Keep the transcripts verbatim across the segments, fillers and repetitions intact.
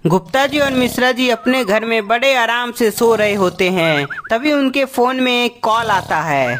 गुप्ता जी और मिश्रा जी अपने घर में बड़े आराम से सो रहे होते हैं। तभी उनके फोन में एक कॉल आता है।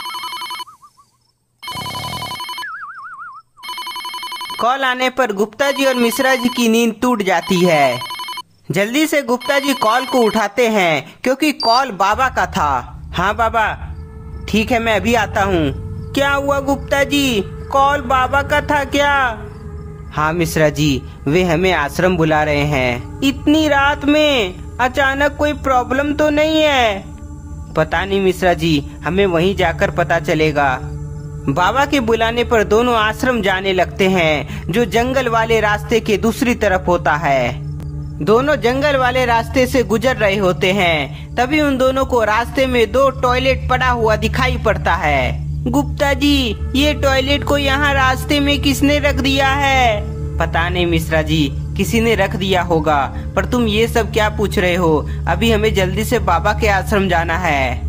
कॉल आने पर गुप्ता जी और मिश्रा जी की नींद टूट जाती है। जल्दी से गुप्ता जी कॉल को उठाते हैं क्योंकि कॉल बाबा का था। हाँ बाबा, ठीक है मैं अभी आता हूँ। क्या हुआ गुप्ता जी, कॉल बाबा का था क्या? हाँ मिश्रा जी, वे हमें आश्रम बुला रहे हैं। इतनी रात में अचानक कोई प्रॉब्लम तो नहीं है? पता नहीं मिश्रा जी, हमें वहीं जाकर पता चलेगा। बाबा के बुलाने पर दोनों आश्रम जाने लगते हैं जो जंगल वाले रास्ते के दूसरी तरफ होता है। दोनों जंगल वाले रास्ते से गुजर रहे होते हैं। तभी उन दोनों को रास्ते में दो टॉयलेट पड़ा हुआ दिखाई पड़ता है। गुप्ता जी, ये टॉयलेट को यहाँ रास्ते में किसने रख दिया है? पता नहीं मिश्रा जी, किसी ने रख दिया होगा। पर तुम ये सब क्या पूछ रहे हो? अभी हमें जल्दी से बाबा के आश्रम जाना है।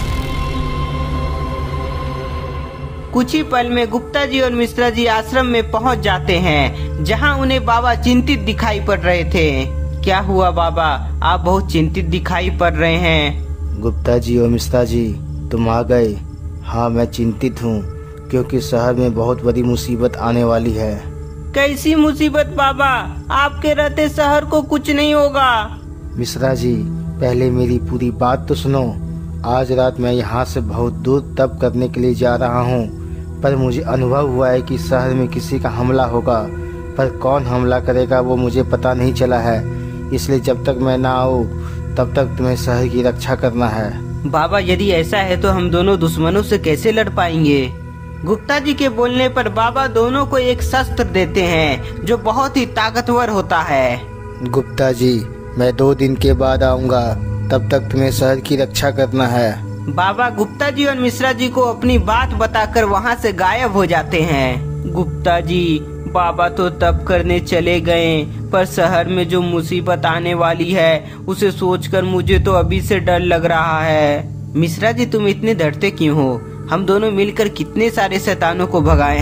कुछ ही पल में गुप्ता जी और मिश्रा जी आश्रम में पहुंच जाते हैं, जहां उन्हें बाबा चिंतित दिखाई पड़ रहे थे। क्या हुआ बाबा, आप बहुत चिंतित दिखाई पड़ रहे हैं? गुप्ता जी और मिश्रा जी, तुम आ गए। हाँ मैं चिंतित हूँ क्योंकि शहर में बहुत बड़ी मुसीबत आने वाली है। कैसी मुसीबत बाबा? आपके रहते शहर को कुछ नहीं होगा। मिश्रा जी, पहले मेरी पूरी बात तो सुनो। आज रात मैं यहाँ से बहुत दूर तप करने के लिए जा रहा हूँ, पर मुझे अनुभव हुआ है कि शहर में किसी का हमला होगा, पर कौन हमला करेगा वो मुझे पता नहीं चला है। इसलिए जब तक मैं ना आऊँ तब तक तुम्हें शहर की रक्षा करना है। बाबा यदि ऐसा है तो हम दोनों दुश्मनों से कैसे लड़ पाएंगे? गुप्ता जी के बोलने पर बाबा दोनों को एक शस्त्र देते हैं जो बहुत ही ताकतवर होता है। गुप्ता जी, मैं दो दिन के बाद आऊँगा, तब तक तुम्हें शहर की रक्षा करना है। बाबा गुप्ता जी और मिश्रा जी को अपनी बात बताकर वहाँ से गायब हो जाते हैं। गुप्ता जी, बाबा तो तप करने चले गए, पर शहर में जो मुसीबत आने वाली है उसे सोचकर मुझे तो अभी से डर लग रहा है। मिश्रा जी, तुम इतने डरते क्यों हो? हम दोनों मिलकर कितने सारे शैतानों को भगाए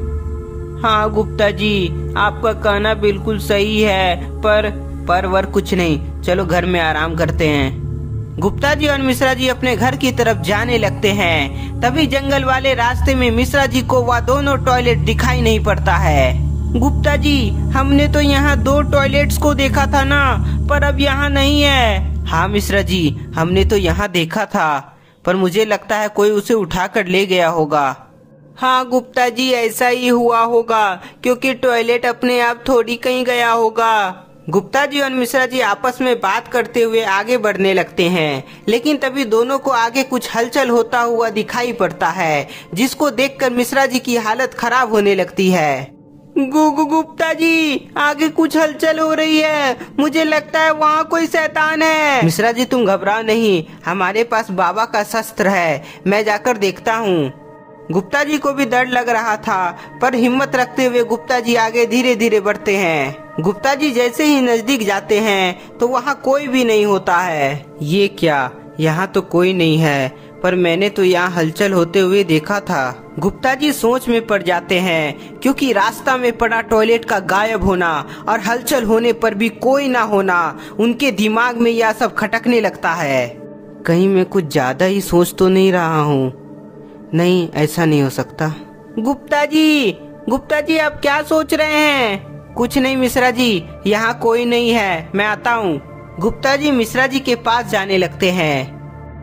हैं। हाँ गुप्ता जी, आपका कहना बिल्कुल सही है, पर पर वर कुछ नहीं, चलो घर में आराम करते हैं। गुप्ता जी और मिश्रा जी अपने घर की तरफ जाने लगते हैं। तभी जंगल वाले रास्ते में मिश्रा जी को वह दोनों टॉयलेट दिखाई नहीं पड़ता है। गुप्ता जी, हमने तो यहाँ दो टॉयलेट्स को देखा था ना, पर अब यहाँ नहीं है। हाँ मिश्रा जी, हमने तो यहाँ देखा था, पर मुझे लगता है कोई उसे उठाकर ले गया होगा। हाँ गुप्ता जी, ऐसा ही हुआ होगा, क्योंकि टॉयलेट अपने आप थोड़ी कहीं गया होगा। गुप्ता जी और मिश्रा जी आपस में बात करते हुए आगे बढ़ने लगते हैं, लेकिन तभी दोनों को आगे कुछ हलचल होता हुआ दिखाई पड़ता है, जिसको देखकर मिश्रा जी की हालत खराब होने लगती है। गु गु गुप्ता जी, आगे कुछ हलचल हो रही है, मुझे लगता है वहाँ कोई शैतान है। मिश्रा जी तुम घबराओ नहीं, हमारे पास बाबा का शस्त्र है, मैं जाकर देखता हूँ। गुप्ता जी को भी डर लग रहा था, पर हिम्मत रखते हुए गुप्ता जी आगे धीरे धीरे बढ़ते हैं। गुप्ता जी जैसे ही नजदीक जाते हैं तो वहाँ कोई भी नहीं होता है। ये क्या, यहाँ तो कोई नहीं है, पर मैंने तो यहाँ हलचल होते हुए देखा था। गुप्ता जी सोच में पड़ जाते हैं, क्योंकि रास्ता में पड़ा टॉयलेट का गायब होना और हलचल होने पर भी कोई ना होना, उनके दिमाग में यह सब खटकने लगता है। कहीं मैं कुछ ज्यादा ही सोच तो नहीं रहा हूँ? नहीं, ऐसा नहीं हो सकता। गुप्ता जी, गुप्ता जी आप क्या सोच रहे हैं? कुछ नहीं मिश्रा जी, यहाँ कोई नहीं है, मैं आता हूँ। गुप्ता जी मिश्रा जी के पास जाने लगते हैं।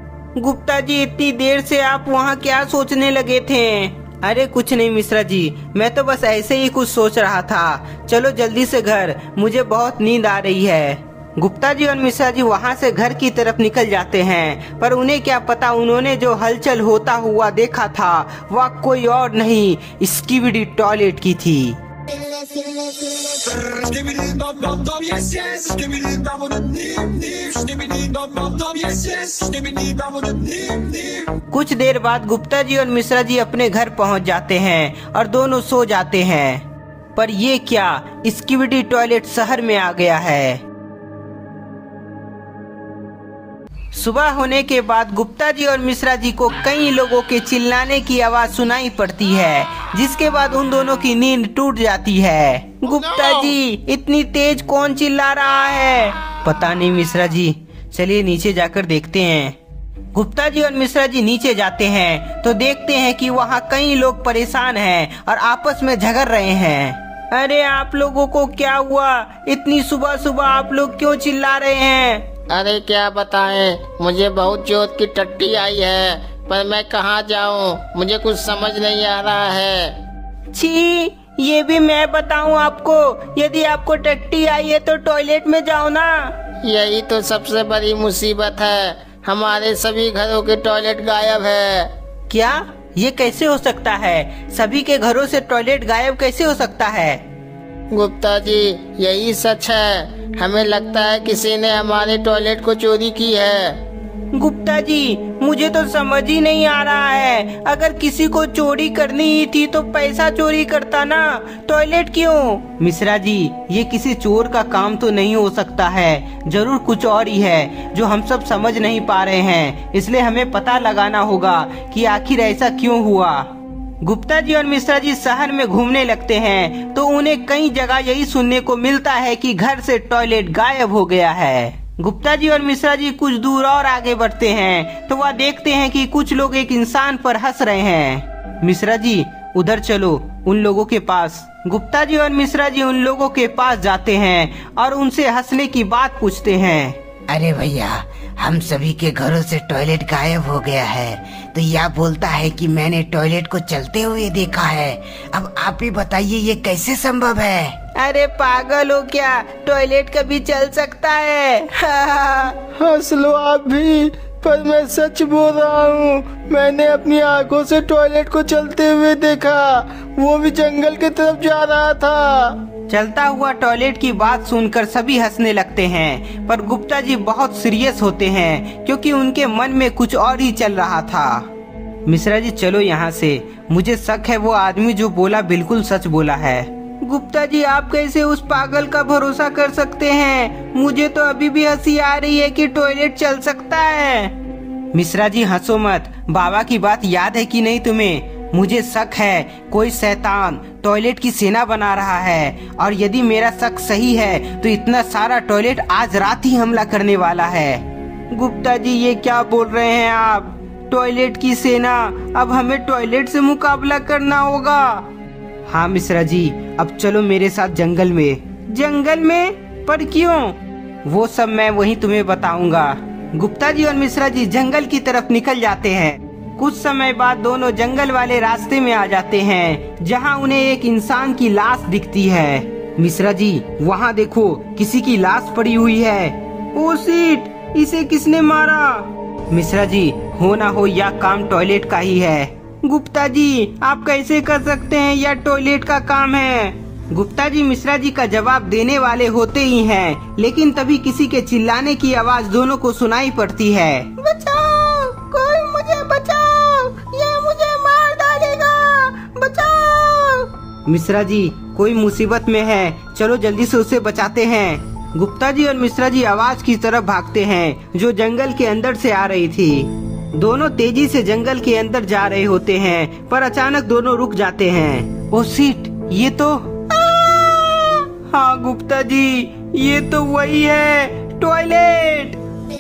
गुप्ता जी, इतनी देर से आप वहाँ क्या सोचने लगे थे? अरे कुछ नहीं मिश्रा जी, मैं तो बस ऐसे ही कुछ सोच रहा था। चलो जल्दी से घर, मुझे बहुत नींद आ रही है। गुप्ता जी और मिश्रा जी वहाँ से घर की तरफ निकल जाते हैं, पर उन्हें क्या पता, उन्होंने जो हलचल होता हुआ देखा था वह कोई और नहीं, स्कीबिडी टॉयलेट की थी। कुछ देर बाद गुप्ता जी और मिश्रा जी अपने घर पहुंच जाते हैं और दोनों सो जाते हैं। पर ये क्या, स्कीबिडी टॉयलेट शहर में आ गया है। सुबह होने के बाद गुप्ता जी और मिश्रा जी को कई लोगों के चिल्लाने की आवाज सुनाई पड़ती है, जिसके बाद उन दोनों की नींद टूट जाती है। गुप्ता जी, इतनी तेज कौन चिल्ला रहा है? पता नहीं मिश्रा जी, चलिए नीचे जाकर देखते हैं। गुप्ता जी और मिश्रा जी नीचे जाते हैं तो देखते हैं कि वहाँ कई लोग परेशान हैं और आपस में झगड़ रहे हैं। अरे आप लोगों को क्या हुआ? इतनी सुबह सुबह आप लोग क्यों चिल्ला रहे हैं? अरे क्या बताएं, मुझे बहुत जोत की टट्टी आई है, पर मैं कहाँ जाऊँ, मुझे कुछ समझ नहीं आ रहा है। छी, ये भी मैं बताऊँ आपको? यदि आपको टट्टी आई है तो टॉयलेट में जाओ ना। यही तो सबसे बड़ी मुसीबत है, हमारे सभी घरों के टॉयलेट गायब है। क्या? ये कैसे हो सकता है? सभी के घरों से टॉयलेट गायब कैसे हो सकता है? गुप्ता जी, यही सच है। हमें लगता है किसी ने हमारे टॉयलेट को चोरी की है। गुप्ता जी, मुझे तो समझ ही नहीं आ रहा है। अगर किसी को चोरी करनी ही थी तो पैसा चोरी करता ना, टॉयलेट क्यों? मिश्रा जी, ये किसी चोर का काम तो नहीं हो सकता है, जरूर कुछ और ही है जो हम सब समझ नहीं पा रहे हैं। इसलिए हमें पता लगाना होगा कि आखिर ऐसा क्यों हुआ। गुप्ता जी और मिश्रा जी शहर में घूमने लगते हैं तो उन्हें कई जगह यही सुनने को मिलता है कि घर से टॉयलेट गायब हो गया है। गुप्ता जी और मिश्रा जी कुछ दूर और आगे बढ़ते हैं तो वह देखते हैं कि कुछ लोग एक इंसान पर हंस रहे हैं। मिश्रा जी, उधर चलो, उन लोगों के पास। गुप्ता जी और मिश्रा जी उन लोगों के पास जाते हैं और उनसे हंसने की बात पूछते हैं। अरे भैया, हम सभी के घरों से टॉयलेट गायब हो गया है, तो यह बोलता है कि मैंने टॉयलेट को चलते हुए देखा है। अब आप ही बताइए ये कैसे संभव है? अरे पागल हो क्या? टॉयलेट कभी चल सकता है? हंस लो आप भी, पर मैं सच बोल रहा हूँ। मैंने अपनी आंखों से टॉयलेट को चलते हुए देखा, वो भी जंगल की तरफ जा रहा था। चलता हुआ टॉयलेट की बात सुनकर सभी हंसने लगते हैं, पर गुप्ता जी बहुत सीरियस होते हैं क्योंकि उनके मन में कुछ और ही चल रहा था। मिश्रा जी, चलो यहाँ से, मुझे शक है वो आदमी जो बोला बिल्कुल सच बोला है। गुप्ता जी, आप कैसे उस पागल का भरोसा कर सकते हैं? मुझे तो अभी भी हंसी आ रही है कि टॉयलेट चल सकता है। मिश्रा जी हंसो मत, बाबा की बात याद है कि नहीं तुम्हें? मुझे शक है कोई शैतान टॉयलेट की सेना बना रहा है, और यदि मेरा शक सही है तो इतना सारा टॉयलेट आज रात ही हमला करने वाला है। गुप्ता जी, ये क्या बोल रहे हैं आप? टॉयलेट की सेना? अब हमें टॉयलेट से मुकाबला करना होगा। हाँ मिश्रा जी, अब चलो मेरे साथ जंगल में। जंगल में? पर क्यों? वो सब मैं वहीं तुम्हें बताऊंगा। गुप्ता जी और मिश्रा जी जंगल की तरफ निकल जाते हैं। कुछ समय बाद दोनों जंगल वाले रास्ते में आ जाते हैं जहां उन्हें एक इंसान की लाश दिखती है। मिश्रा जी, वहां देखो, किसी की लाश पड़ी हुई है। ओ शिट, इसे किसने मारा? मिश्रा जी, हो ना हो यह काम टॉयलेट का ही है। गुप्ता जी, आप कैसे कर सकते हैं? यह टॉयलेट का काम है। गुप्ता जी मिश्रा जी का जवाब देने वाले होते ही हैं, लेकिन तभी किसी के चिल्लाने की आवाज दोनों को सुनाई पड़ती है। बचाओ, कोई मुझे बचाओ, ये मुझे मार डालेगा, बचाओ। मिश्रा जी, कोई मुसीबत में है, चलो जल्दी से उसे बचाते हैं। गुप्ता जी और मिश्रा जी आवाज की तरफ भागते हैं जो जंगल के अंदर से आ रही थी। दोनों तेजी से जंगल के अंदर जा रहे होते हैं, पर अचानक दोनों रुक जाते हैं। ओ शिट, ये तो हाँ गुप्ता जी, ये तो वही है, टॉयलेट।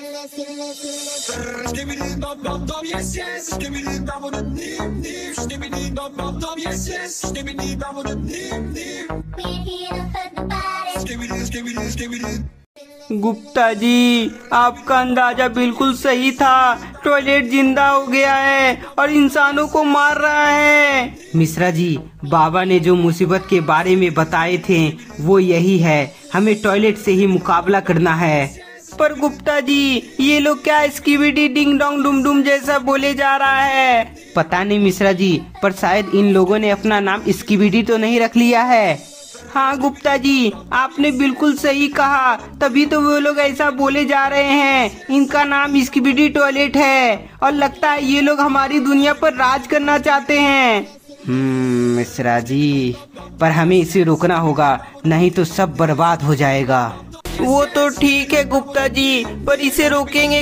गुप्ता जी, आपका अंदाजा बिल्कुल सही था, टॉयलेट जिंदा हो गया है और इंसानों को मार रहा है। मिश्रा जी, बाबा ने जो मुसीबत के बारे में बताए थे वो यही है, हमें टॉयलेट से ही मुकाबला करना है। पर गुप्ता जी, ये लोग क्या स्कीबिडी डिंग डोंग डुम डुम जैसा बोले जा रहा है? पता नहीं मिश्रा जी, पर शायद इन लोगों ने अपना नाम स्कीबिडी तो नहीं रख लिया है। हाँ गुप्ता जी, आपने बिल्कुल सही कहा, तभी तो वो लोग ऐसा बोले जा रहे हैं। इनका नाम स्कीबिडी टॉयलेट है और लगता है ये लोग हमारी दुनिया पर राज करना चाहते हैं। हम्म मिश्रा जी, पर हमें इसे रोकना होगा, नहीं तो सब बर्बाद हो जाएगा। वो तो ठीक है गुप्ता जी, पर इसे रोकेंगे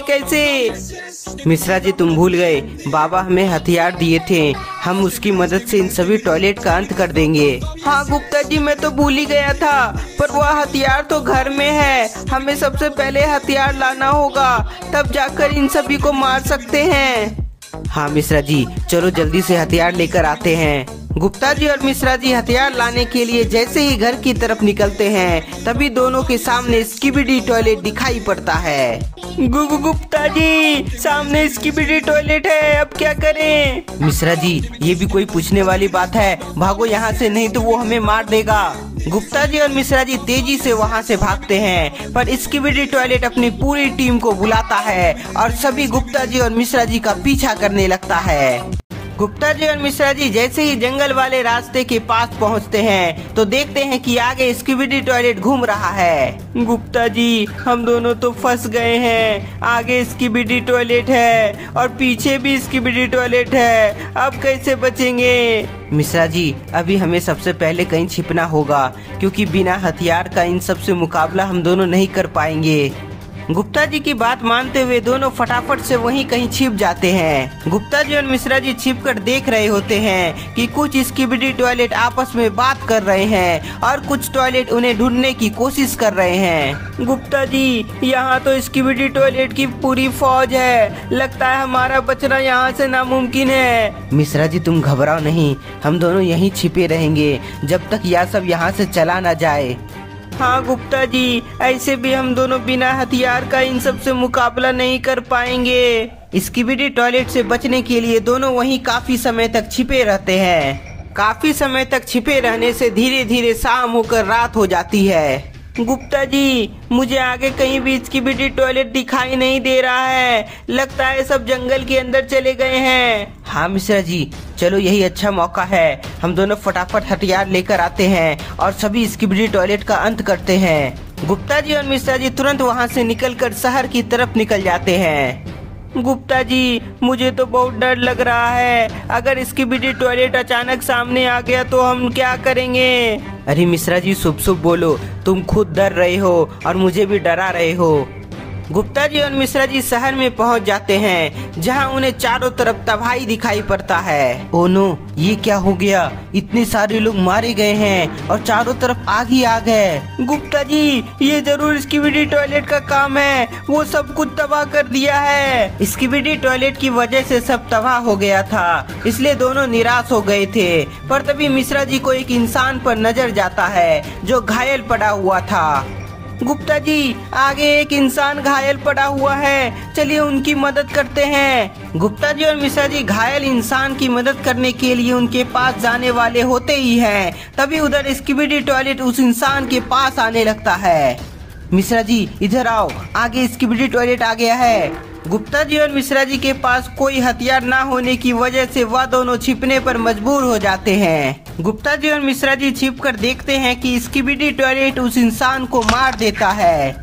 कैसे? मिश्रा जी तुम भूल गए, बाबा हमें हथियार दिए थे, हम उसकी मदद से इन सभी टॉयलेट का अंत कर देंगे। हाँ गुप्ता जी मैं तो भूल ही गया था, पर वह हथियार तो घर में है, हमें सबसे पहले हथियार लाना होगा, तब जाकर इन सभी को मार सकते हैं। हाँ मिश्रा जी चलो जल्दी से हथियार लेकर आते हैं। गुप्ता जी और मिश्रा जी हथियार लाने के लिए जैसे ही घर की तरफ निकलते हैं तभी दोनों के सामने स्किबिडी टॉयलेट दिखाई पड़ता है। गु, गु, गुप्ता जी सामने स्किबिडी टॉयलेट है, अब क्या करें? मिश्रा जी ये भी कोई पूछने वाली बात है, भागो यहाँ से नहीं तो वो हमें मार देगा। गुप्ता जी और मिश्रा जी तेजी से वहाँ से भागते हैं, पर स्किबिडी टॉयलेट अपनी पूरी टीम को बुलाता है और सभी गुप्ता जी और मिश्रा जी का पीछा करने लगता है। गुप्ता जी और मिश्रा जी जैसे ही जंगल वाले रास्ते के पास पहुंचते हैं तो देखते हैं कि आगे स्किबिडी टॉयलेट घूम रहा है। गुप्ता जी हम दोनों तो फंस गए हैं, आगे स्किबिडी टॉयलेट है और पीछे भी स्किबिडी टॉयलेट है, अब कैसे बचेंगे? मिश्रा जी अभी हमें सबसे पहले कहीं छिपना होगा, क्योंकि बिना हथियार का इन सब से मुकाबला हम दोनों नहीं कर पाएंगे। गुप्ता जी की बात मानते हुए दोनों फटाफट से वहीं कहीं छिप जाते हैं। गुप्ता जी और मिश्रा जी छिपकर देख रहे होते हैं कि कुछ स्किबिडी टॉयलेट आपस में बात कर रहे हैं और कुछ टॉयलेट उन्हें ढूंढने की कोशिश कर रहे हैं। गुप्ता जी यहाँ तो स्किबिडी टॉयलेट की पूरी फौज है, लगता है हमारा बचना यहाँ से नामुमकिन है। मिश्रा जी तुम घबराओ नहीं, हम दोनों यहीं छिपे रहेंगे जब तक यह सब यहाँ से चला न जाए। हाँ गुप्ता जी ऐसे भी हम दोनों बिना हथियार का इन सब से मुकाबला नहीं कर पाएंगे। स्किबिडी टॉयलेट से बचने के लिए दोनों वहीं काफी समय तक छिपे रहते हैं। काफी समय तक छिपे रहने से धीरे धीरे शाम होकर रात हो जाती है। गुप्ता जी मुझे आगे कहीं भी स्किबिडी टॉयलेट दिखाई नहीं दे रहा है, लगता है सब जंगल के अंदर चले गए हैं। हाँ मिश्रा जी चलो यही अच्छा मौका है, हम दोनों फटाफट हथियार लेकर आते हैं और सभी स्किबिडी टॉयलेट का अंत करते हैं। गुप्ता जी और मिश्रा जी तुरंत वहाँ से निकलकर शहर की तरफ निकल जाते हैं। गुप्ता जी मुझे तो बहुत डर लग रहा है, अगर स्किबिडी टॉयलेट अचानक सामने आ गया तो हम क्या करेंगे? अरे मिश्रा जी शुभ शुभ बोलो, तुम खुद डर रहे हो और मुझे भी डरा रहे हो। गुप्ता जी और मिश्रा जी शहर में पहुंच जाते हैं जहां उन्हें चारों तरफ तबाही दिखाई पड़ता है। ओ नो ये क्या हो गया, इतने सारे लोग मारे गए हैं और चारों तरफ आग ही आग है। गुप्ता जी ये जरूर स्किबिडी टॉयलेट का काम है, वो सब कुछ तबाह कर दिया है। स्किबिडी टॉयलेट की वजह से सब तबाह हो गया था, इसलिए दोनों निराश हो गए थे। पर तभी मिश्रा जी को एक इंसान पर नजर जाता है जो घायल पड़ा हुआ था। गुप्ता जी आगे एक इंसान घायल पड़ा हुआ है, चलिए उनकी मदद करते हैं। गुप्ता जी और मिश्रा जी घायल इंसान की मदद करने के लिए उनके पास जाने वाले होते ही हैं, तभी उधर स्किबिडी टॉयलेट उस इंसान के पास आने लगता है। मिश्रा जी इधर आओ, आगे स्किबिडी टॉयलेट आ गया है। गुप्ता जी और मिश्रा जी के पास कोई हथियार ना होने की वजह से वह दोनों छिपने पर मजबूर हो जाते हैं। गुप्ता जी और मिश्रा जी छिपकर देखते हैं कि स्किबिडी टॉयलेट उस इंसान को मार देता है।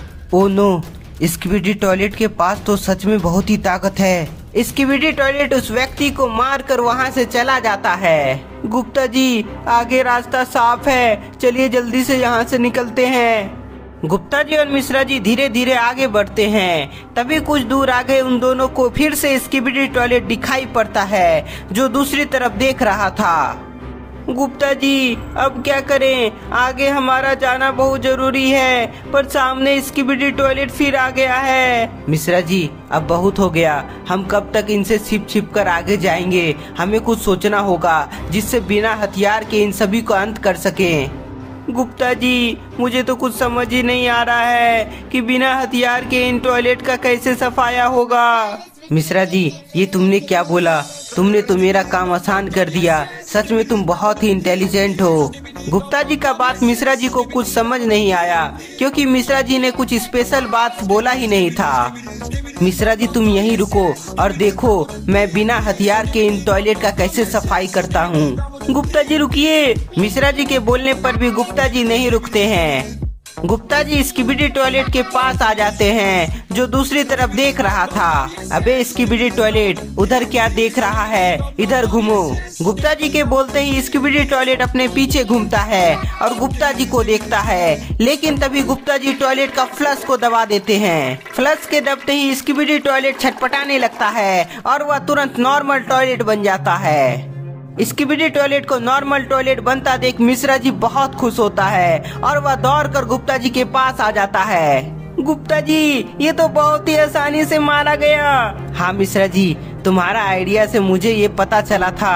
ओ नो स्किबिडी टॉयलेट के पास तो सच में बहुत ही ताकत है। स्किबिडी टॉयलेट उस व्यक्ति को मार कर वहाँ से चला जाता है। गुप्ता जी आगे रास्ता साफ है, चलिए जल्दी से यहाँ से निकलते हैं। गुप्ता जी और मिश्रा जी धीरे धीरे आगे बढ़ते हैं, तभी कुछ दूर आगे उन दोनों को फिर से स्किबिडी टॉयलेट दिखाई पड़ता है जो दूसरी तरफ देख रहा था। गुप्ता जी अब क्या करें, आगे हमारा जाना बहुत जरूरी है, पर सामने स्किबिडी टॉयलेट फिर आ गया है। मिश्रा जी अब बहुत हो गया, हम कब तक इनसे छिप छिप कर आगे जाएंगे, हमें कुछ सोचना होगा जिससे बिना हथियार के इन सभी को अंत कर सकें। गुप्ता जी मुझे तो कुछ समझ ही नहीं आ रहा है कि बिना हथियार के इन टॉयलेट का कैसे सफाया होगा। मिश्रा जी ये तुमने क्या बोला, तुमने तो मेरा काम आसान कर दिया, सच में तुम बहुत ही इंटेलिजेंट हो। गुप्ता जी का बात मिश्रा जी को कुछ समझ नहीं आया, क्योंकि मिश्रा जी ने कुछ स्पेशल बात बोला ही नहीं था। मिश्रा जी तुम यहीं रुको और देखो मैं बिना हथियार के इन टॉयलेट का कैसे सफाई करता हूँ। गुप्ता जी रुकिए। मिश्रा जी के बोलने पर भी गुप्ता जी नहीं रुकते हैं। गुप्ता जी स्किबिडी टॉयलेट के पास आ जाते हैं जो दूसरी तरफ देख रहा था। अबे स्किबिडी टॉयलेट, उधर क्या देख रहा है, इधर घूमो। गुप्ता जी के बोलते ही स्किबिडी टॉयलेट अपने पीछे घूमता है और गुप्ता जी को देखता है, लेकिन तभी गुप्ता जी टॉयलेट का फ्लश को दबा देते हैं। फ्लश के दबते ही स्किबिडी टॉयलेट छटपटाने लगता है और वह तुरंत नॉर्मल टॉयलेट बन जाता है। स्किबिडी टॉयलेट को नॉर्मल टॉयलेट बनता देख मिश्रा जी बहुत खुश होता है और वह दौड़कर गुप्ता जी के पास आ जाता है। गुप्ता जी, ये तो बहुत ही आसानी से मारा गया। हाँ मिश्रा जी, तुम्हारा आइडिया से मुझे ये पता चला था।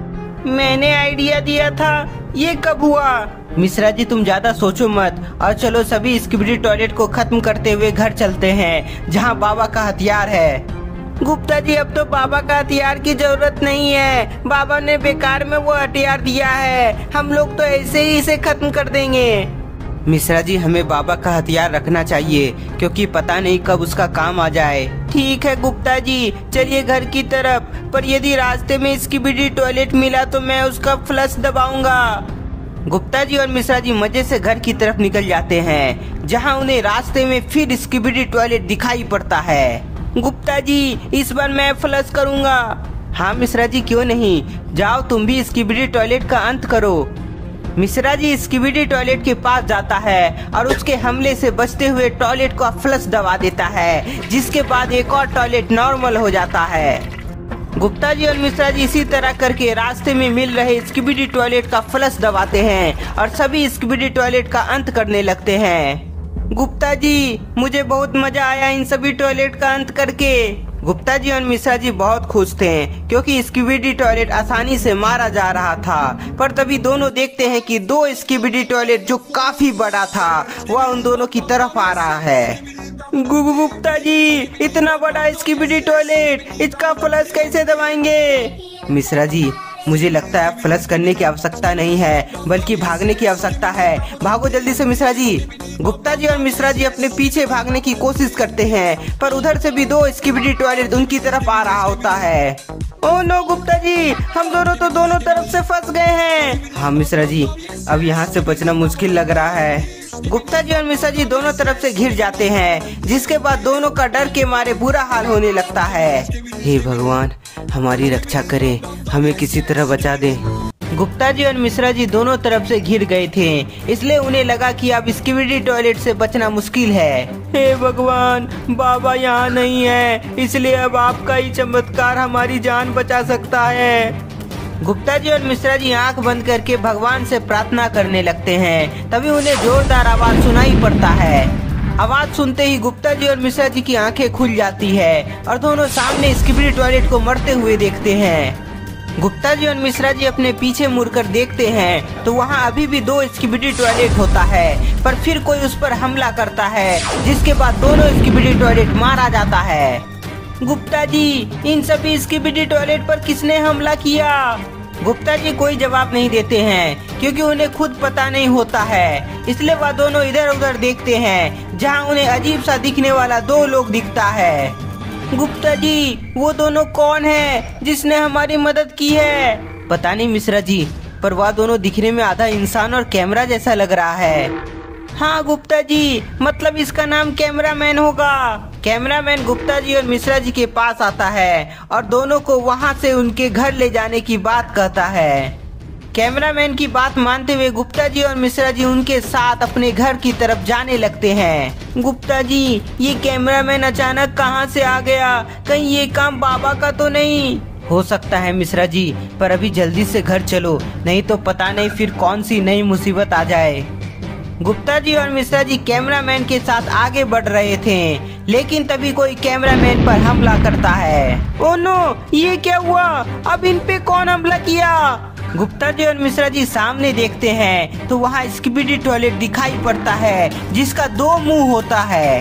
मैंने आइडिया दिया था, ये कब हुआ? मिश्रा जी तुम ज्यादा सोचो मत और चलो सभी स्किबिडी टॉयलेट को खत्म करते हुए घर चलते हैं जहाँ बाबा का हथियार है। गुप्ता जी अब तो बाबा का हथियार की जरूरत नहीं है, बाबा ने बेकार में वो हथियार दिया है, हम लोग तो ऐसे ही इसे खत्म कर देंगे। मिश्रा जी हमें बाबा का हथियार रखना चाहिए क्योंकि पता नहीं कब उसका काम आ जाए। ठीक है गुप्ता जी, चलिए घर की तरफ, पर यदि रास्ते में स्किबिडी टॉयलेट मिला तो मैं उसका फ्लश दबाऊंगा। गुप्ता जी और मिश्रा जी मजे से घर की तरफ निकल जाते हैं जहां उन्हें रास्ते में फिर स्किबिडी टॉयलेट दिखाई पड़ता है। गुप्ता जी इस बार मैं फ्लश करूंगा। हाँ मिश्रा जी क्यों नहीं, जाओ तुम भी स्किबिडी टॉयलेट का अंत करो। मिश्रा जी स्किबिडी टॉयलेट के पास जाता है और उसके हमले से बचते हुए टॉयलेट को फ्लश दबा देता है, जिसके बाद एक और टॉयलेट नॉर्मल हो जाता है। गुप्ता जी और मिश्रा जी इसी तरह करके रास्ते में मिल रहे स्किबिडी टॉयलेट का फ्लश दबाते हैं और सभी स्किबिडी टॉयलेट का अंत करने लगते हैं। गुप्ता जी मुझे बहुत मजा आया इन सभी टॉयलेट का अंत करके। गुप्ता जी और मिश्रा जी बहुत खुश थे क्योंकि स्किबिडी टॉयलेट आसानी से मारा जा रहा था, पर तभी दोनों देखते हैं कि दो स्किबिडी टॉयलेट जो काफी बड़ा था वह उन दोनों की तरफ आ रहा है। गु गुप्ता जी इतना बड़ा स्किबिडी टॉयलेट, इसका फ्लश कैसे दबाएंगे? मिश्रा जी मुझे लगता है फ्लश करने की आवश्यकता नहीं है बल्कि भागने की आवश्यकता है, भागो जल्दी से मिश्रा जी। गुप्ता जी और मिश्रा जी अपने पीछे भागने की कोशिश करते हैं पर उधर से भी दो स्किबिडी टॉयलेट उनकी तरफ आ रहा होता है। ओह नो गुप्ता जी, हम दोनों तो दोनों तरफ से फंस गए हैं। हाँ मिश्रा जी, अब यहाँ से बचना मुश्किल लग रहा है। गुप्ता जी और मिश्रा जी दोनों तरफ से घिर जाते हैं, जिसके बाद दोनों का डर के मारे बुरा हाल होने लगता है। हे भगवान हमारी रक्षा करें, हमें किसी तरह बचा दे। गुप्ता जी और मिश्रा जी दोनों तरफ से घिर गए थे, इसलिए उन्हें लगा कि अब स्किबिडी टॉयलेट से बचना मुश्किल है। हे भगवान, बाबा यहाँ नहीं है, इसलिए अब आपका ही चमत्कार हमारी जान बचा सकता है। गुप्ता जी और मिश्रा जी आंख बंद करके भगवान से प्रार्थना करने लगते हैं। तभी उन्हें जोरदार आवाज सुनाई पड़ता है। आवाज सुनते ही गुप्ता जी और मिश्रा जी की आंखें खुल जाती है और दोनों सामने स्किबिडी टॉयलेट को मरते हुए देखते हैं। गुप्ता जी और मिश्रा जी अपने पीछे मुड़कर देखते हैं तो वहाँ अभी भी दो स्किबिडी टॉयलेट होता है, पर फिर कोई उस पर हमला करता है, जिसके बाद दोनों स्किबिडी टॉयलेट मारा जाता है। गुप्ता जी इन सभी स्किबिडी टॉयलेट पर किसने हमला किया? गुप्ता जी कोई जवाब नहीं देते हैं क्योंकि उन्हें खुद पता नहीं होता है, इसलिए वह दोनों इधर उधर देखते हैं जहां उन्हें अजीब सा दिखने वाला दो लोग दिखता है। गुप्ता जी वो दोनों कौन है जिसने हमारी मदद की है? पता नहीं मिश्रा जी, पर वह दोनों दिखने में आधा इंसान और कैमरा जैसा लग रहा है। हाँ गुप्ता जी, मतलब इसका नाम कैमरामैन होगा। कैमरामैन गुप्ता जी और मिश्रा जी के पास आता है और दोनों को वहाँ से उनके घर ले जाने की बात कहता है। कैमरामैन की बात मानते हुए गुप्ता जी और मिश्रा जी उनके साथ अपने घर की तरफ जाने लगते हैं। गुप्ता जी ये कैमरामैन अचानक कहाँ से आ गया? कहीं ये काम बाबा का तो नहीं? हो सकता है मिश्रा जी, पर अभी जल्दी से घर चलो, नहीं तो पता नहीं फिर कौन सी नई मुसीबत आ जाए। गुप्ता जी और मिश्रा जी कैमरामैन के साथ आगे बढ़ रहे थे, लेकिन तभी कोई कैमरामैन पर हमला करता है। ओह नो, ये क्या हुआ? अब इन पे कौन हमला किया? गुप्ता जी और मिश्रा जी सामने देखते हैं तो वहाँ स्किबिडी टॉयलेट दिखाई पड़ता है जिसका दो मुंह होता है।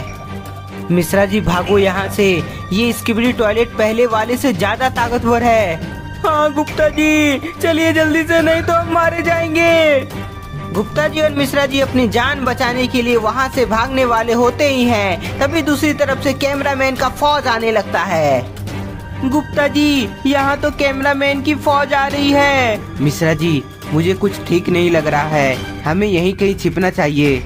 मिश्रा जी भागो यहाँ से, ये स्किबिडी टॉयलेट पहले वाले से ज्यादा ताकतवर है। हाँ गुप्ता जी चलिए जल्दी से, नहीं तो हम मारे जाएंगे। गुप्ता जी और मिश्रा जी अपनी जान बचाने के लिए वहाँ से भागने वाले होते ही हैं, तभी दूसरी तरफ से कैमरामैन का फौज आने लगता है। गुप्ता जी यहाँ तो कैमरामैन की फौज आ रही है। मिश्रा जी मुझे कुछ ठीक नहीं लग रहा है, हमें यहीं कहीं छिपना चाहिए।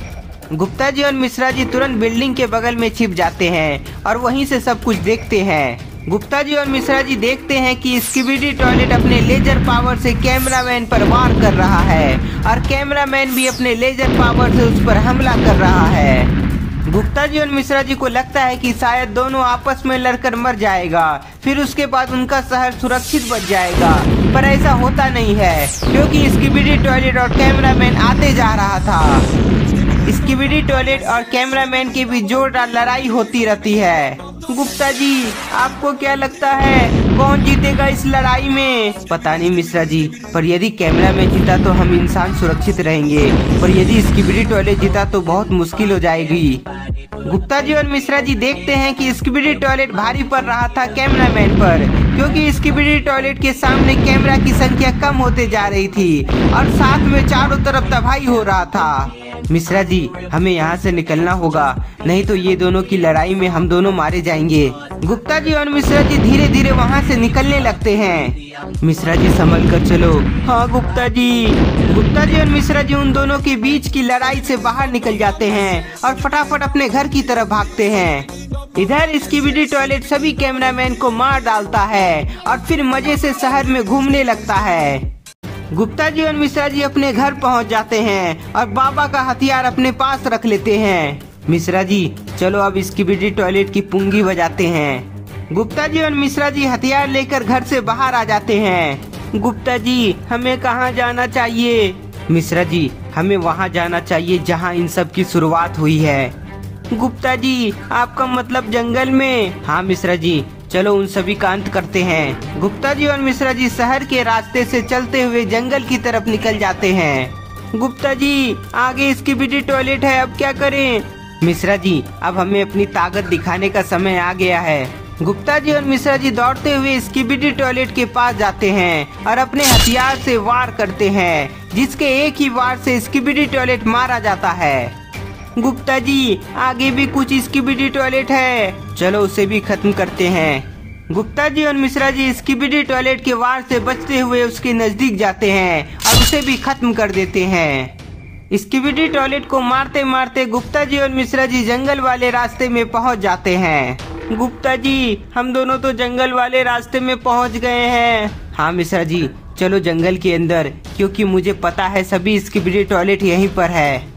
गुप्ता जी और मिश्रा जी तुरंत बिल्डिंग के बगल में छिप जाते हैं और वहीं से सब कुछ देखते हैं। गुप्ता जी और मिश्रा जी देखते हैं कि स्किबिडी टॉयलेट अपने लेजर पावर से कैमरामैन पर वार कर रहा है और कैमरामैन भी अपने लेजर पावर से उस पर हमला कर रहा है। गुप्ता जी और मिश्रा जी को लगता है कि शायद दोनों आपस में लड़कर मर जाएगा, फिर उसके बाद उनका शहर सुरक्षित बच जाएगा, पर ऐसा होता नहीं है क्योंकि स्किबिडी टॉयलेट और कैमरामैन आते जा रहा था। स्किबिडी टॉयलेट और कैमरामैन के बीच जोरदार लड़ाई होती रहती है। गुप्ता जी, आपको क्या लगता है कौन जीतेगा इस लड़ाई में? पता नहीं मिश्रा जी, पर यदि कैमरामैन जीता तो हम इंसान सुरक्षित रहेंगे, पर यदि स्किबिडी टॉयलेट जीता तो बहुत मुश्किल हो जाएगी। गुप्ता जी और मिश्रा जी देखते हैं कि स्किबिडी टॉयलेट भारी पड़ रहा था कैमरामैन पर, क्योंकि स्किबिडी टॉयलेट के सामने कैमरा की संख्या कम होते जा रही थी और साथ में चारों तरफ तबाही हो रहा था। मिश्रा जी, हमें यहाँ से निकलना होगा, नहीं तो ये दोनों की लड़ाई में हम दोनों मारे जाएंगे। गुप्ता जी और मिश्रा जी धीरे धीरे वहाँ से निकलने लगते हैं। मिश्रा जी संभल कर चलो। हाँ गुप्ता जी। गुप्ता जी और मिश्रा जी उन दोनों के बीच की लड़ाई से बाहर निकल जाते हैं और फटाफट अपने घर की तरफ भागते हैं। इधर स्किबिडी टॉयलेट सभी कैमरामैन को मार डालता है और फिर मजे से शहर में घूमने लगता है। गुप्ता जी और मिश्रा जी अपने घर पहुंच जाते हैं और बाबा का हथियार अपने पास रख लेते हैं। मिश्रा जी, चलो अब स्किबिडी टॉयलेट की पुंगी बजाते हैं। गुप्ता जी और मिश्रा जी हथियार लेकर घर से बाहर आ जाते हैं। गुप्ता जी, हमें कहाँ जाना चाहिए? मिश्रा जी, हमें वहाँ जाना चाहिए जहाँ इन सब की शुरुआत हुई है। गुप्ता जी, आपका मतलब जंगल में? हाँ मिश्रा जी, चलो उन सभी का अंत करते हैं। गुप्ता जी और मिश्रा जी शहर के रास्ते से चलते हुए जंगल की तरफ निकल जाते हैं। गुप्ता जी, आगे स्किबिडी टॉयलेट है, अब क्या करें? मिश्रा जी, अब हमें अपनी ताकत दिखाने का समय आ गया है। गुप्ता जी और मिश्रा जी दौड़ते हुए स्किबिडी टॉयलेट के पास जाते हैं और अपने हथियार से वार करते हैं, जिसके एक ही वार से स्किबिडी टॉयलेट मारा जाता है। गुप्ता जी, आगे भी कुछ स्किबिडी टॉयलेट है, चलो उसे भी खत्म करते हैं। गुप्ता जी और मिश्रा जी स्किबिडी टॉयलेट के वार से बचते हुए उसके नजदीक जाते हैं और उसे भी खत्म कर देते हैं। स्किबिडी टॉयलेट को मारते मारते गुप्ता जी और मिश्रा जी जंगल वाले रास्ते में पहुंच जाते हैं। गुप्ता जी, हम दोनों तो जंगल वाले रास्ते में पहुंच गए हैं। हाँ मिश्रा जी, चलो जंगल के अंदर, क्योंकि मुझे पता है सभी स्किबिडी टॉयलेट यहीं पर है।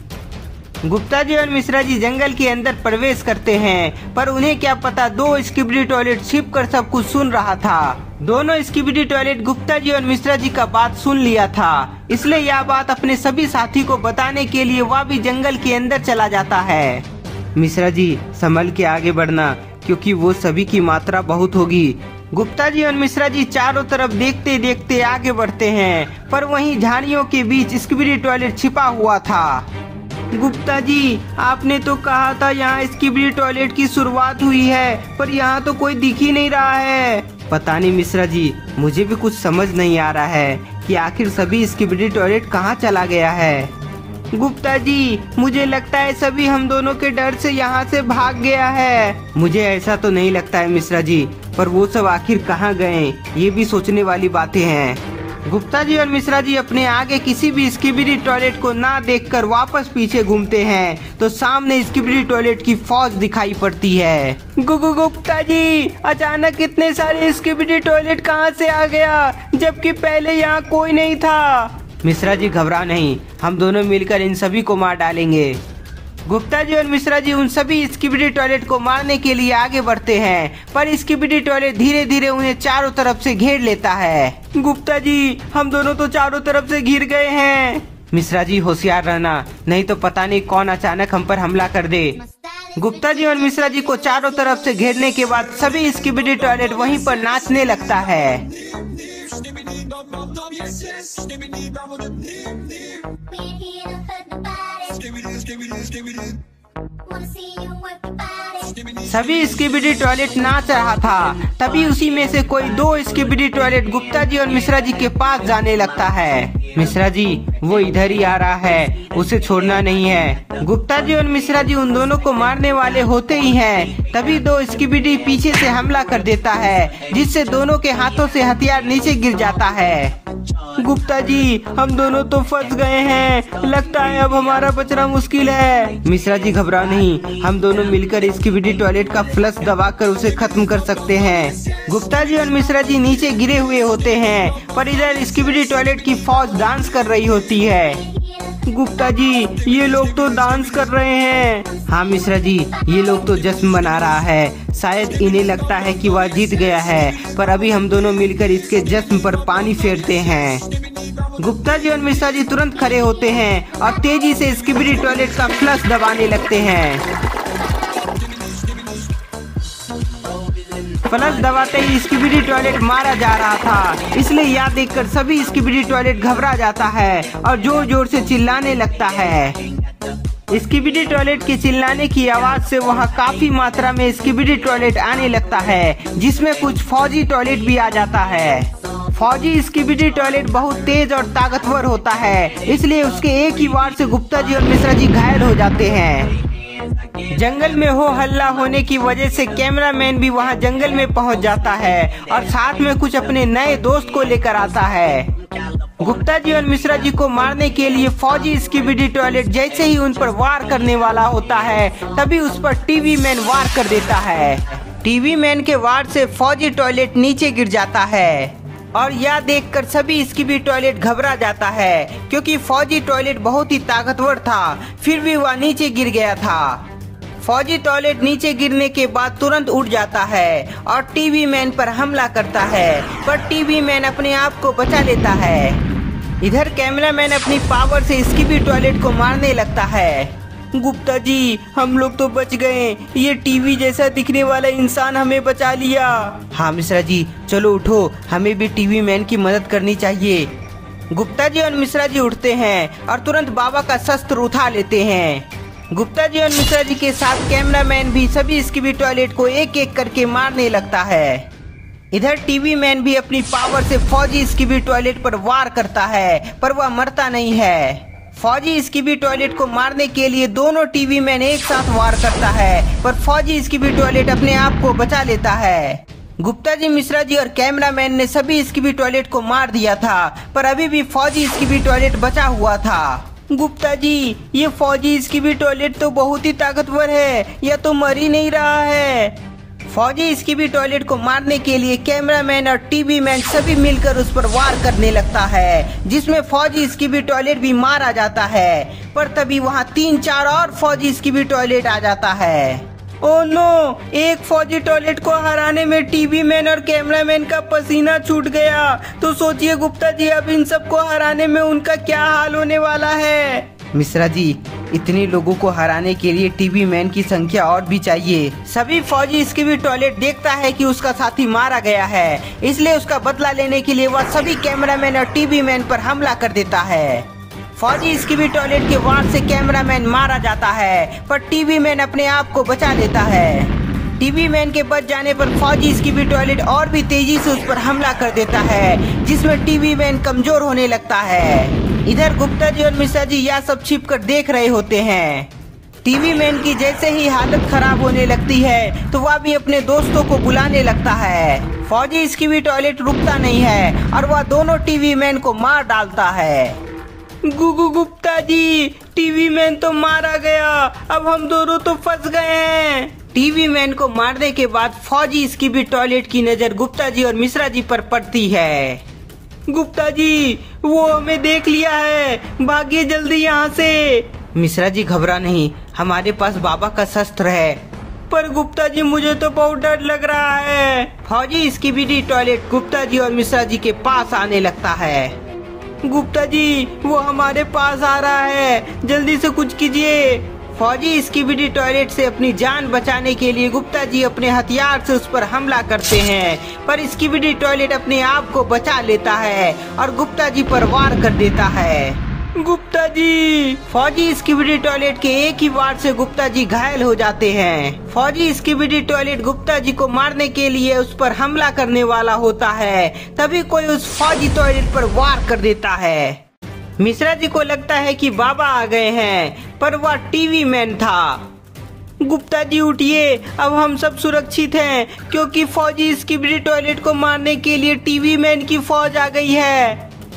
गुप्ता जी और मिश्रा जी जंगल के अंदर प्रवेश करते हैं, पर उन्हें क्या पता दो स्किबिडी टॉयलेट छिप कर सब कुछ सुन रहा था। दोनों स्किबिडी टॉयलेट गुप्ता जी और मिश्रा जी का बात सुन लिया था, इसलिए यह बात अपने सभी साथी को बताने के लिए वह भी जंगल के अंदर चला जाता है। मिश्रा जी, संभल के आगे बढ़ना, क्योंकि वो सभी की मात्रा बहुत होगी। गुप्ता जी और मिश्रा जी चारों तरफ देखते देखते आगे बढ़ते हैं, पर वहीं झाड़ियों के बीच स्किबिडी टॉयलेट छिपा हुआ था। गुप्ता जी, आपने तो कहा था यहाँ स्किबिडी टॉयलेट की शुरुआत हुई है, पर यहाँ तो कोई दिख ही नहीं रहा है। पता नहीं मिश्रा जी, मुझे भी कुछ समझ नहीं आ रहा है कि आखिर सभी स्किबिडी टॉयलेट कहाँ चला गया है। गुप्ता जी, मुझे लगता है सभी हम दोनों के डर से यहाँ से भाग गया है। मुझे ऐसा तो नहीं लगता है मिश्रा जी, पर वो सब आखिर कहाँ गए, ये भी सोचने वाली बातें हैं। गुप्ता जी और मिश्रा जी अपने आगे किसी भी स्किबिडी टॉयलेट को ना देखकर वापस पीछे घूमते हैं तो सामने स्किबिडी टॉयलेट की फौज दिखाई पड़ती है। गु गु गुप्ता जी, अचानक इतने सारे स्किबिडी टॉयलेट कहां से आ गया, जबकि पहले यहाँ कोई नहीं था। मिश्रा जी घबरा नहीं, हम दोनों मिलकर इन सभी को मार डालेंगे। गुप्ता जी और मिश्रा जी उन सभी स्किबिडी टॉयलेट को मारने के लिए आगे बढ़ते हैं, पर स्किबिडी टॉयलेट धीरे धीरे उन्हें चारों तरफ से घेर लेता है। गुप्ता जी, हम दोनों तो चारों तरफ से घिर गए हैं। मिश्रा जी होशियार रहना, नहीं तो पता नहीं कौन अचानक हम पर हमला कर दे। गुप्ता जी और मिश्रा जी को चारों तरफ से घेरने के बाद सभी स्किबिडी टॉयलेट वहीं पर नाचने लगता है। सभी स्किबिडी टॉयलेट नाच रहा था, तभी उसी में से कोई दो स्किबिडी टॉयलेट गुप्ता जी और मिश्रा जी के पास जाने लगता है। मिश्रा जी, वो इधर ही आ रहा है, उसे छोड़ना नहीं है। गुप्ता जी और मिश्रा जी उन दोनों को मारने वाले होते ही हैं, तभी दो स्किबिडी पीछे से हमला कर देता है, जिससे दोनों के हाथों से हथियार नीचे गिर जाता है। गुप्ता जी, हम दोनों तो फंस गए हैं, लगता है अब हमारा बचना मुश्किल है। मिश्रा जी घबराओ नहीं, हम दोनों मिलकर स्किबिडी टॉयलेट का फ्लश दबाकर उसे खत्म कर सकते हैं। गुप्ता जी और मिश्रा जी नीचे गिरे हुए होते हैं, पर इधर स्किबिडी टॉयलेट की फौज डांस कर रही होती है। गुप्ता जी, ये लोग तो डांस कर रहे हैं। हाँ मिश्रा जी, ये लोग तो जश्न मना रहा है, शायद इन्हें लगता है कि वह जीत गया है, पर अभी हम दोनों मिलकर इसके जश्न पर पानी फेरते हैं। गुप्ता जी और मिश्रा जी तुरंत खड़े होते हैं और तेजी से स्किबिडी टॉयलेट का फ्लश दबाने लगते हैं। फ्लश दबाते ही स्किबिडी टॉयलेट मारा जा रहा था, इसलिए यह देखकर सभी स्किबिडी टॉयलेट घबरा जाता है और जोर जोर से चिल्लाने लगता है। स्किबिडी टॉयलेट के चिल्लाने की आवाज से वहां काफी मात्रा में स्किबिडी टॉयलेट आने लगता है, जिसमें कुछ फौजी टॉयलेट भी आ जाता है। फौजी स्किबिडी टॉयलेट बहुत तेज और ताकतवर होता है, इसलिए उसके एक ही वार से गुप्ता जी और मिश्रा जी घायल हो जाते हैं। जंगल में हो हल्ला होने की वजह से कैमरामैन भी वहां जंगल में पहुंच जाता है और साथ में कुछ अपने नए दोस्त को लेकर आता है। गुप्ता जी और मिश्रा जी को मारने के लिए फौजी स्किबिडी टॉयलेट जैसे ही उन पर वार करने वाला होता है, तभी उस पर टीवी मैन वार कर देता है। टीवी मैन के वार से फौजी टॉयलेट नीचे गिर जाता है और यह देखकर सभी स्किबिडी टॉयलेट घबरा जाता है, क्योंकि फौजी टॉयलेट बहुत ही ताकतवर था, फिर भी वह नीचे गिर गया था। फौजी टॉयलेट नीचे गिरने के बाद तुरंत उठ जाता है और टीवी मैन पर हमला करता है, पर टीवी मैन अपने आप को बचा लेता है। इधर कैमरामैन अपनी पावर से स्किबिडी टॉयलेट को मारने लगता है। गुप्ता जी, हम लोग तो बच गए, ये टीवी जैसा दिखने वाला इंसान हमें बचा लिया। हाँ मिश्रा जी, चलो उठो, हमें भी टीवी मैन की मदद करनी चाहिए। गुप्ता जी और मिश्रा जी उठते हैं और तुरंत बाबा का शस्त्र उठा लेते हैं। गुप्ता जी और मिश्रा जी के साथ कैमरामैन भी सभी स्किबिडी टॉयलेट को एक एक करके मारने लगता है। इधर टीवी मैन भी अपनी पावर से फौजी स्किबिडी टॉयलेट पर वार करता है, पर वह मरता नहीं है। फौजी स्किबिडी टॉयलेट को मारने के लिए दोनों टीवी मैन एक साथ वार करता है, पर फौजी स्किबिडी टॉयलेट अपने आप को बचा लेता है। गुप्ता जी, मिश्रा जी और कैमरामैन ने सभी स्किबिडी टॉयलेट को मार दिया था, पर अभी भी फौजी स्किबिडी टॉयलेट बचा हुआ था। गुप्ता जी, ये फौजी स्किबिडी टॉयलेट तो बहुत ही ताकतवर है, यह तो मर ही नहीं रहा है। फौजी स्किबिडी टॉयलेट को मारने के लिए कैमरामैन और टीवी मैन सभी मिलकर उस पर वार करने लगता है, जिसमें फौजी स्किबिडी टॉयलेट भी मारा जाता है, पर तभी वहां तीन चार और फौजी स्किबिडी टॉयलेट आ जाता है। ओह नो, एक फौजी टॉयलेट को हराने में टीवी मैन और कैमरामैन का पसीना छूट गया, तो सोचिए गुप्ता जी, अब इन सबको हराने में उनका क्या हाल होने वाला है। मिश्रा जी, इतने लोगों को हराने के लिए टीवी मैन की संख्या और भी चाहिए। सभी फौजी स्किबिडी टॉयलेट देखता है कि उसका साथी मारा गया है, इसलिए उसका बदला लेने के लिए वह सभी कैमरामैन और टीवी मैन पर हमला कर देता है। फौजी स्किबिडी टॉयलेट के वार से कैमरामैन मारा जाता है, पर टीवी मैन अपने आप को बचा लेता है। टीवी मैन के बच जाने पर फौजी स्किबिडी टॉयलेट और भी तेजी से उस पर हमला कर देता है, जिसमें टीवी मैन कमजोर होने लगता है। इधर गुप्ता जी और मिश्रा जी यह सब छिप कर देख रहे होते हैं। टीवी मैन की जैसे ही हालत खराब होने लगती है, तो वह भी अपने दोस्तों को बुलाने लगता है। फौजी स्किबिडी टॉयलेट रुकता नहीं है और वह दोनों टीवी मैन को मार डालता है। गुगु गुप्ता जी, टीवी मैन तो मारा गया, अब हम दोनों तो फंस गए हैं। टीवी मैन को मारने के बाद फौजी स्किबिडी टॉयलेट की नजर गुप्ता जी और मिश्रा जी पर पड़ती है। गुप्ता जी, वो हमें देख लिया है, भागिए जल्दी यहाँ से। मिश्रा जी घबरा नहीं, हमारे पास बाबा का शस्त्र है। पर गुप्ता जी, मुझे तो बहुत डर लग रहा है। फौजी स्किबिडी टॉयलेट गुप्ता जी और मिश्रा जी के पास आने लगता है। गुप्ता जी, वो हमारे पास आ रहा है, जल्दी से कुछ कीजिए। फौजी स्किबिडी टॉयलेट से अपनी जान बचाने के लिए गुप्ता जी अपने हथियार से उस पर हमला करते हैं, पर स्किबिडी टॉयलेट अपने आप को बचा लेता है और गुप्ता जी पर वार कर देता है। गुप्ता जी, फौजी स्किबिडी टॉयलेट के एक ही वार से गुप्ता जी घायल हो जाते हैं। फौजी स्किबिडी टॉयलेट गुप्ता जी को मारने के लिए उस पर हमला करने वाला होता है, तभी कोई उस फौजी टॉयलेट पर वार कर देता है। मिश्रा जी को लगता है कि बाबा आ गए हैं, पर वह टीवी मैन था। गुप्ता जी उठिए, अब हम सब सुरक्षित हैं, क्योंकि फौजी स्किबिडी टॉयलेट को मारने के लिए टीवी मैन की फौज आ गई है।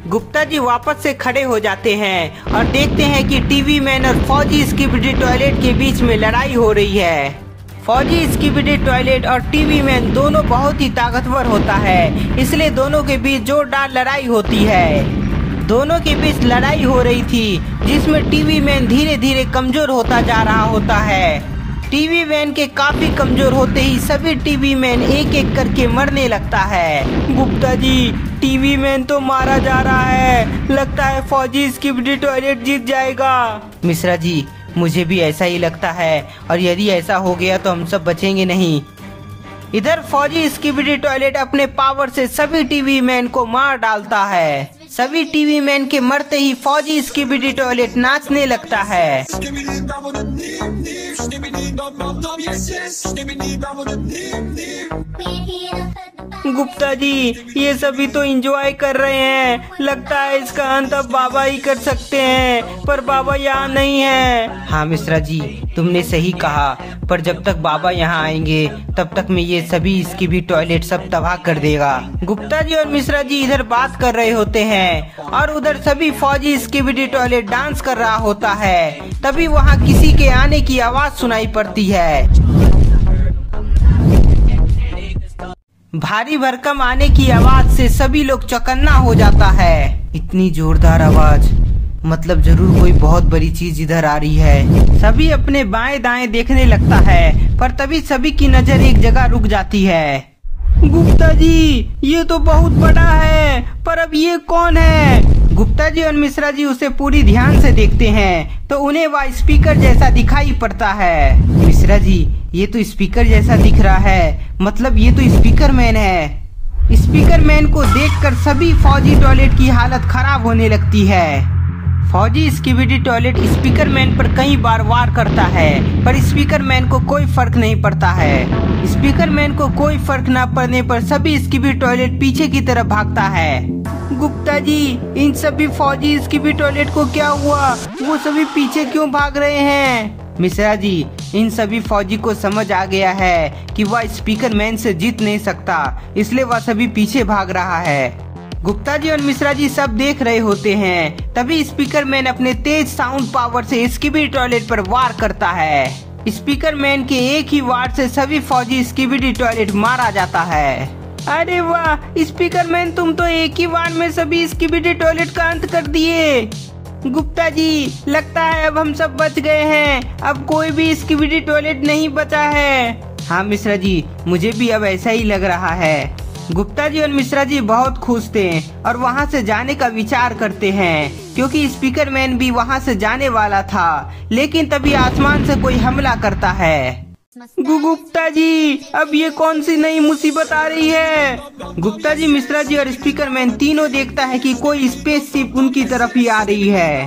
गुप्ता जी वापस से खड़े हो जाते हैं और देखते हैं कि टीवी मैन और फौजी स्किबिडी टॉयलेट के बीच में लड़ाई हो रही है। फौजी स्किबिडी टॉयलेट और टीवी मैन दोनों बहुत ही ताकतवर होता है, इसलिए दोनों के बीच जोरदार लड़ाई होती है। दोनों के बीच लड़ाई हो रही थी जिसमें टीवी मैन धीरे धीरे कमजोर होता जा रहा होता है। टीवी मैन के काफी कमजोर होते ही सभी टीवी मैन एक एक करके मरने लगता है। गुप्ता जी, टीवी मैन तो मारा जा रहा है, लगता है फौजी स्किबिडी टॉयलेट जीत जाएगा। मिश्रा जी, मुझे भी ऐसा ही लगता है, और यदि ऐसा हो गया तो हम सब बचेंगे नहीं। इधर फौजी स्किबिडी टॉयलेट अपने पावर से सभी टीवी मैन को मार डालता है। सभी टीवी मैन के मरते ही फौजी स्किबिडी टॉयलेट नाचने लगता है। गुप्ता जी, ये सभी तो एंजॉय कर रहे हैं, लगता है इसका अंत अब बाबा ही कर सकते हैं, पर बाबा यहाँ नहीं है। हाँ मिश्रा जी, तुमने सही कहा, पर जब तक बाबा यहाँ आएंगे तब तक में ये सभी इसकी भी टॉयलेट सब तबाह कर देगा। गुप्ता जी और मिश्रा जी इधर बात कर रहे होते हैं और उधर सभी फौजी स्किबिडी टॉयलेट डांस कर रहा होता है। तभी वहाँ किसी के आने की आवाज सुनाई पड़ती है। भारी भरकम आने की आवाज से सभी लोग चौकन्ना हो जाता है। इतनी जोरदार आवाज, मतलब जरूर कोई बहुत बड़ी चीज इधर आ रही है। सभी अपने बाएं दाएं देखने लगता है, पर तभी सभी की नजर एक जगह रुक जाती है। गुप्ता जी, ये तो बहुत बड़ा है, पर अब ये कौन है? गुप्ता जी और मिश्रा जी उसे पूरी ध्यान से देखते हैं तो उन्हें वह स्पीकर जैसा दिखाई पड़ता है। मिश्रा जी, ये तो स्पीकर जैसा दिख रहा है, मतलब ये तो स्पीकर मैन है। स्पीकर मैन को देखकर सभी फौजी टॉयलेट की हालत खराब होने लगती है। फौजी स्किबिडी टॉयलेट स्पीकर मैन पर कई बार वार करता है, पर स्पीकर मैन को कोई फर्क नहीं पड़ता है। स्पीकर मैन को कोई फर्क न पड़ने पर सभी स्किबिडी टॉयलेट पीछे की तरफ भागता है। गुप्ता जी, इन सभी फौजी स्किबिडी टॉयलेट को क्या हुआ? वो सभी पीछे क्यों भाग रहे हैं? मिश्रा जी, इन सभी फौजी को समझ आ गया है कि वह स्पीकर मैन से जीत नहीं सकता, इसलिए वह सभी पीछे भाग रहा है। गुप्ता जी और मिश्रा जी सब देख रहे होते हैं। तभी स्पीकर मैन अपने तेज साउंड पावर से स्किबिडी टॉयलेट पर वार करता है। स्पीकर मैन के एक ही वार से सभी फौजी स्किबिडी टॉयलेट मारा जाता है। अरे वाह स्पीकर मैन, तुम तो एक ही वार में सभी स्किबिडी टॉयलेट का अंत कर दिए। गुप्ता जी, लगता है अब हम सब बच गए हैं, अब कोई भी स्किबिडी टॉयलेट नहीं बचा है। हाँ मिश्रा जी, मुझे भी अब ऐसा ही लग रहा है। गुप्ता जी और मिश्रा जी बहुत खुश थे और वहाँ से जाने का विचार करते हैं, क्योंकि स्पीकर मैन भी वहाँ से जाने वाला था। लेकिन तभी आसमान से कोई हमला करता है। गुप्ता जी, अब ये कौन सी नई मुसीबत आ रही है? गुप्ता जी, मिश्रा जी और स्पीकर मैन तीनों देखता है कि कोई स्पेसशिप उनकी तरफ ही आ रही है।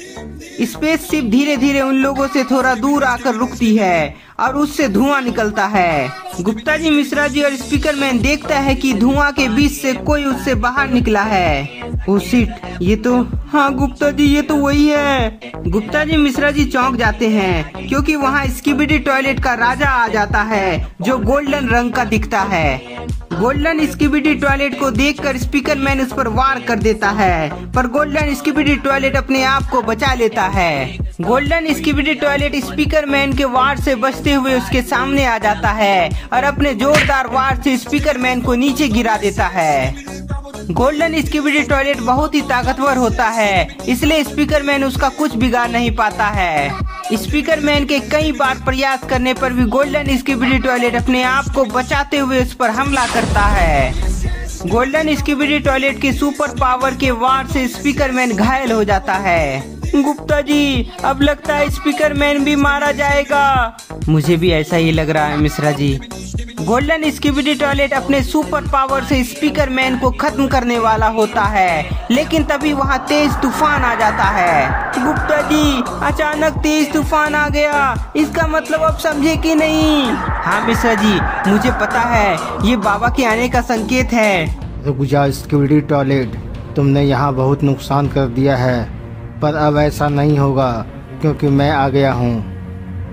स्पेसशिप धीरे धीरे उन लोगों से थोड़ा दूर आकर रुकती है और उससे धुआं निकलता है। गुप्ता जी, मिश्रा जी और स्पीकर मैन देखता है कि धुआं के बीच से कोई उससे बाहर निकला है। ओ शिट, ये तो, हाँ गुप्ता जी, ये तो वही है। गुप्ता जी, मिश्रा जी चौंक जाते हैं क्योंकि वहाँ स्किबिडी टॉयलेट का राजा आ जाता है जो गोल्डन रंग का दिखता है। गोल्डन स्किबिडी टॉयलेट को देखकर स्पीकर मैन उस पर वार कर देता है, पर गोल्डन स्किबिडी टॉयलेट अपने आप को बचा लेता है। Golden skibidi toilet speaker man के वार से बचते हुए उसके सामने आ जाता है और अपने जोरदार वार से स्पीकर मैन को नीचे गिरा देता है। गोल्डन स्किबिडी टॉयलेट बहुत ही ताकतवर होता है, इसलिए स्पीकर मैन उसका कुछ बिगाड़ नहीं पाता है। स्पीकर मैन के कई बार प्रयास करने पर भी गोल्डन स्किबिडी टॉयलेट अपने आप को बचाते हुए उस पर हमला करता है। गोल्डन स्किबिडी टॉयलेट के सुपर पावर के वार से स्पीकर मैन घायल हो जाता है। गुप्ता जी, अब लगता है स्पीकर मैन भी मारा जाएगा। मुझे भी ऐसा ही लग रहा है Mishra ji. Golden skibidi toilet अपने सुपर पावर से स्पीकर मैन को खत्म करने वाला होता है, लेकिन तभी वहाँ तेज तूफान आ जाता है। गुप्ता जी, अचानक तेज तूफान आ गया, इसका मतलब अब समझे कि नहीं? हाँ मिश्रा जी, मुझे पता है, ये बाबा के आने का संकेत है। रुक जा स्किबिडी टॉयलेट, तुमने यहाँ बहुत नुकसान कर दिया है, पर अब ऐसा नहीं होगा क्योंकि मैं आ गया हूँ।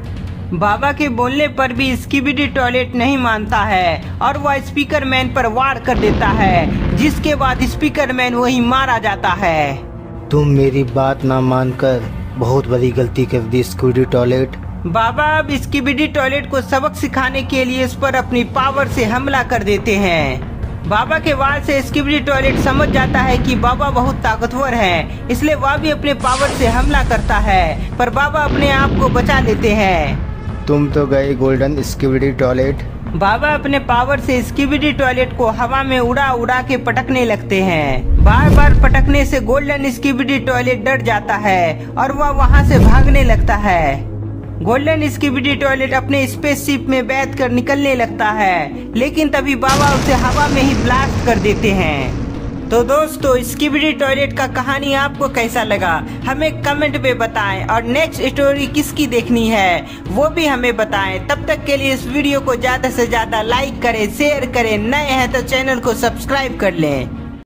बाबा के बोलने पर भी स्किबिडी टॉयलेट नहीं मानता है और वह स्पीकर मैन पर वार कर देता है, जिसके बाद स्पीकर मैन वहीं मारा जाता है। तुम मेरी बात ना मानकर बहुत बड़ी गलती कर दी स्किबिडी टॉयलेट। बाबा अब स्किबिडी टॉयलेट को सबक सिखाने के लिए इस पर अपनी पावर से हमला कर देते हैं। बाबा के वार से स्किबिडी टॉयलेट समझ जाता है कि बाबा बहुत ताकतवर है, इसलिए वह भी अपने पावर से हमला करता है, पर बाबा अपने आप को बचा लेते हैं। तुम तो गए गोल्डन स्किबिडी टॉयलेट। बाबा अपने पावर से स्किबिडी टॉयलेट को हवा में उड़ा उड़ा के पटकने लगते हैं। बार बार पटकने से गोल्डन स्किबिडी टॉयलेट डर जाता है और वह वहां से भागने लगता है। गोल्डन स्किबिडी टॉयलेट अपने स्पेसशिप में बैठ कर निकलने लगता है, लेकिन तभी बाबा उसे हवा में ही ब्लास्ट कर देते हैं। तो दोस्तों, स्किबिडी टॉयलेट का कहानी आपको कैसा लगा हमें कमेंट में बताएं और नेक्स्ट स्टोरी किसकी देखनी है वो भी हमें बताएं। तब तक के लिए इस वीडियो को ज्यादा से ज्यादा लाइक करें, शेयर करें, नए हैं तो चैनल को सब्सक्राइब कर लें।